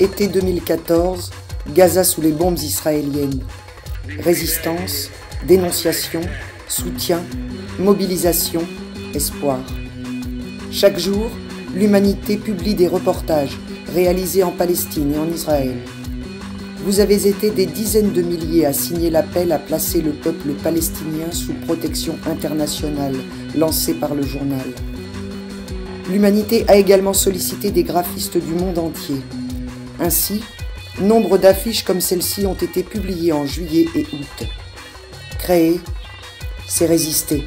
été 2014, Gaza sous les bombes israéliennes. Résistance, dénonciation, soutien, mobilisation, espoir. Chaque jour, l'humanité publie des reportages réalisés en Palestine et en Israël. Vous avez été des dizaines de milliers à signer l'appel à placer le peuple palestinien sous protection internationale lancé par le journal. L'humanité a également sollicité des graphistes du monde entier. Ainsi, nombre d'affiches comme celle-ci ont été publiées en juillet et août. Créer, c'est résister.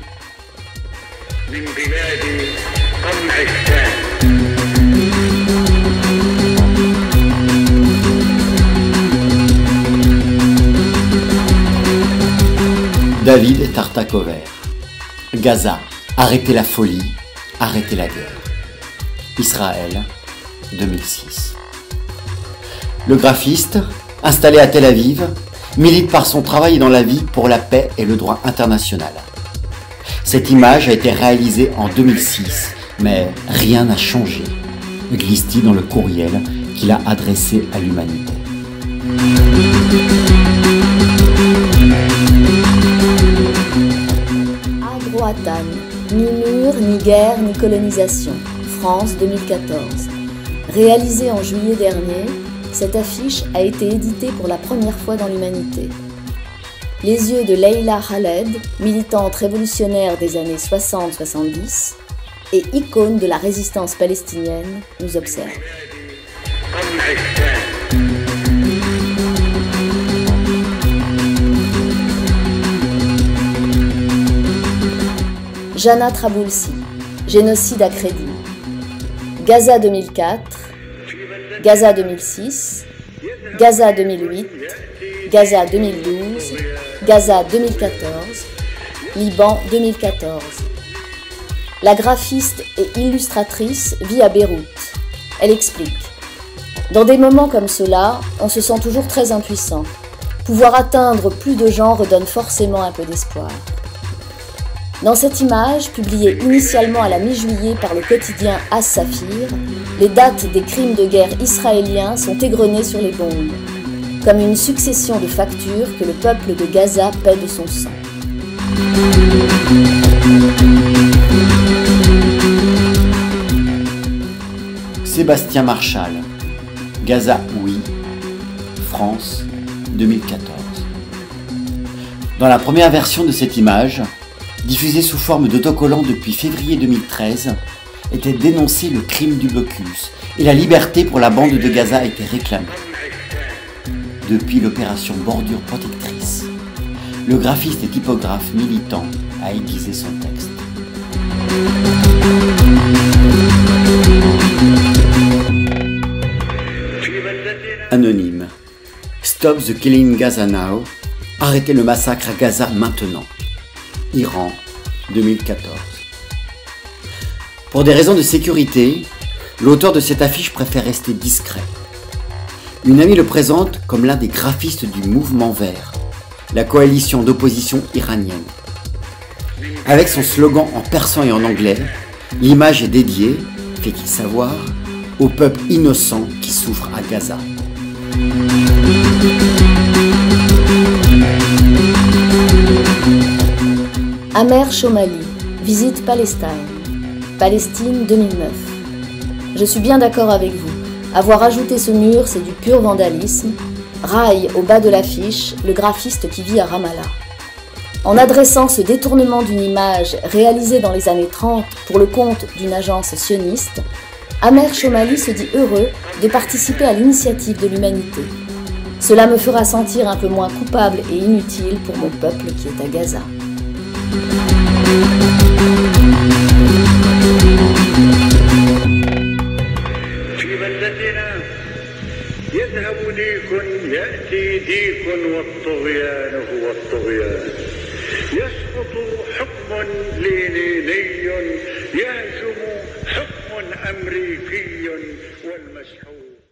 David Tartakover. Gaza, arrêtez la folie, arrêtez la guerre. Israël, 2006. Le graphiste, installé à Tel Aviv, milite par son travail dans la vie pour la paix et le droit international. Cette image a été réalisée en 2006, mais rien n'a changé, glisse-t-il dans le courriel qu'il a adressé à l'humanité. Adroatan, ni mur, ni guerre, ni colonisation. France 2014. Réalisée en juillet dernier, cette affiche a été éditée pour la première fois dans l'humanité. Les yeux de Leila Khaled, militante révolutionnaire des années 60-70 et icône de la résistance palestinienne, nous observent. Jana Traboulsi, génocide à crédit. Gaza 2004, Gaza 2006, Gaza 2008, Gaza 2012, Gaza 2014, Liban 2014. La graphiste et illustratrice vit à Beyrouth. Elle explique: dans des moments comme cela, on se sent toujours très impuissant. Pouvoir atteindre plus de gens redonne forcément un peu d'espoir. Dans cette image, publiée initialement à la mi-juillet par le quotidien As-Safir, les dates des crimes de guerre israéliens sont égrenées sur les bombes, comme une succession de factures que le peuple de Gaza paie de son sang. Sébastien Marchal. Gaza, oui. France, 2014. Dans la première version de cette image, diffusée sous forme d'autocollant depuis février 2013, était dénoncé le crime du blocus et la liberté pour la bande de Gaza était réclamée. Depuis l'opération Bordure protectrice, le graphiste et typographe militant a aiguisé son texte. Anonyme. Stop the killing Gaza now. Arrêtez le massacre à Gaza maintenant. Iran, 2014. Pour des raisons de sécurité, l'auteur de cette affiche préfère rester discret. Une amie le présente comme l'un des graphistes du Mouvement Vert, la coalition d'opposition iranienne. Avec son slogan en persan et en anglais, l'image est dédiée, fait-il savoir, au peuple innocent qui souffre à Gaza. Amer Chomali, visite Palestine. Palestine 2009. Je suis bien d'accord avec vous. Avoir ajouté ce mur, c'est du pur vandalisme. Raille au bas de l'affiche le graphiste qui vit à Ramallah. En adressant ce détournement d'une image réalisée dans les années 30 pour le compte d'une agence sioniste, Amer Chomali se dit heureux de participer à l'initiative de l'humanité. Cela me fera sentir un peu moins coupable et inutile pour mon peuple qui est à Gaza. يذهب ديك يأتي ديك والطغيان هو الطغيان يسقط حكم لينيني يهزم حكم أمريكي والمسحور